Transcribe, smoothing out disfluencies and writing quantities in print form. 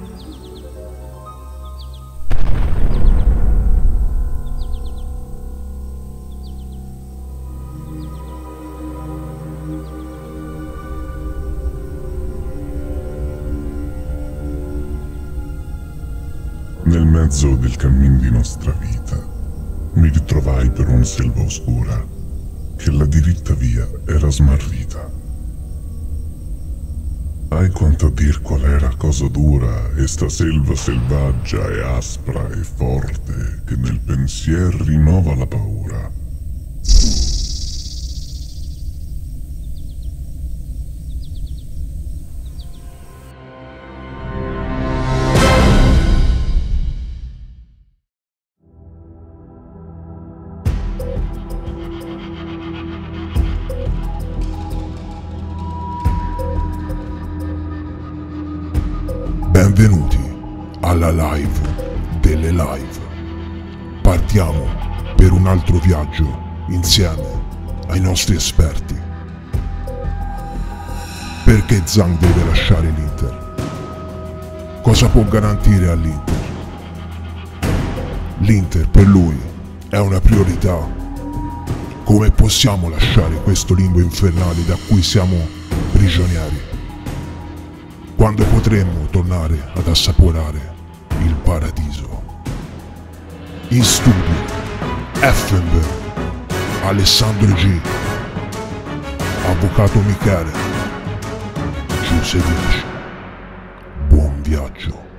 Nel mezzo del cammin di nostra vita mi ritrovai per una selva oscura che la diritta via era smarrita. Ai quanto a dir qual era cosa dura e sta selva selvaggia e aspra e forte che nel pensier rinnova la paura. Benvenuti alla live delle live. Partiamo per un altro viaggio insieme ai nostri esperti. Perché Zhang deve lasciare l'Inter? Cosa può garantire all'Inter? L'Inter per lui è una priorità. Come possiamo lasciare questo limbo infernale da cui siamo prigionieri? Quando potremmo tornare ad assaporare il paradiso? In studio Effenberg, Alessandro G, Avvocato Michele, Giuseppe. Buon viaggio.